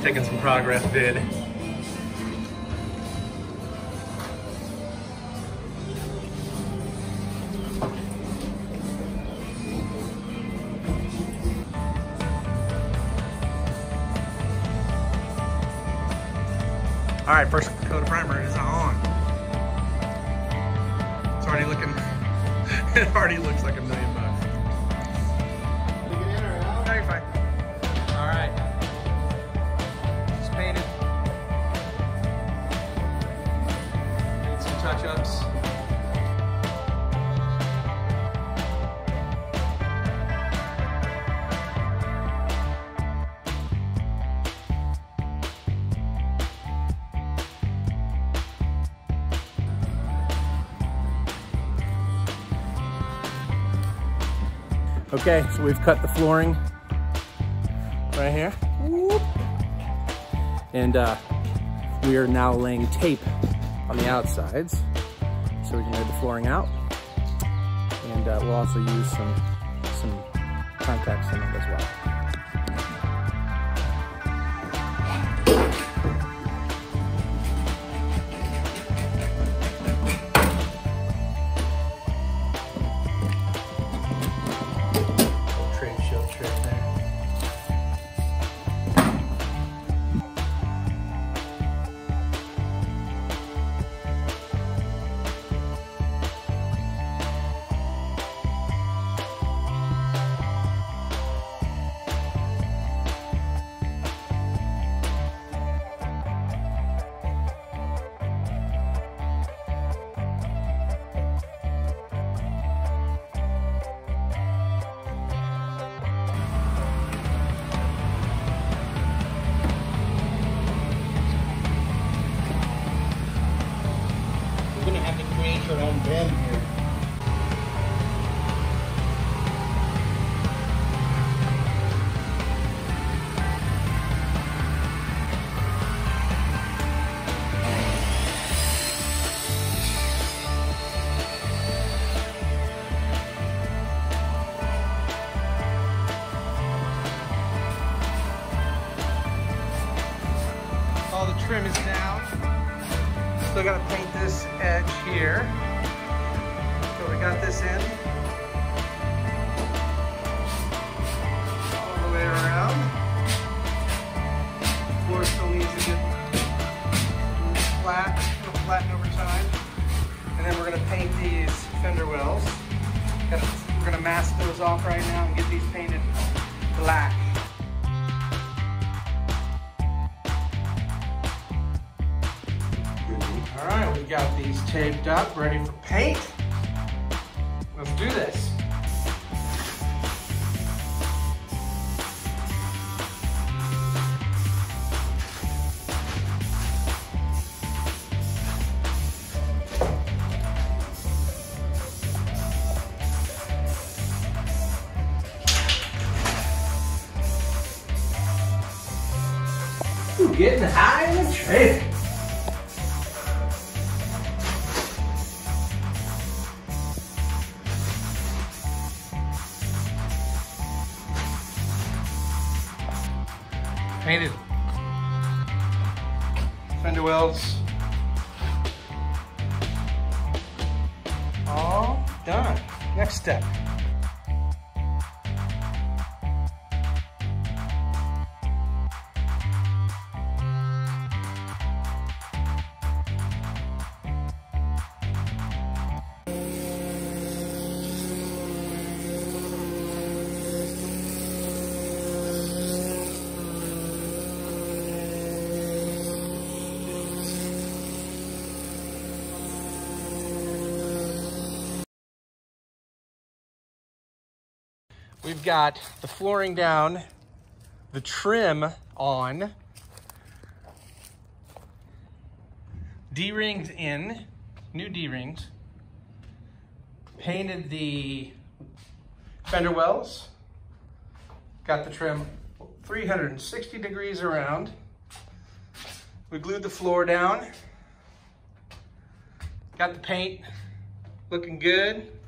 taking some progress vid. All right, first coat of primer is on. It's already looking, it already looks like $1 million bucks. Did you get in or out? No, you're fine. All right. Just painted. Made some touch-ups. Okay, so we've cut the flooring right here. Whoop. And we are now laying tape on the outsides so we can lay the flooring out. And we'll also use some contact cement as well. Your own bend here. All the trim is down. Still gotta paint this edge here. So we got this in. All the way around. Floor still needs to get flat. It'll flatten over time. And then we're gonna paint these fender wells. We're gonna mask those off right now and get these painted black. All right, we got these taped up, ready for paint. Let's do this. Ooh, getting high in the trailer. Painted fender wells, all done. Next step. We've got the flooring down, the trim on, D-rings in, new D-rings, painted the fender wells, got the trim 360 degrees around. We glued the floor down, got the paint looking good.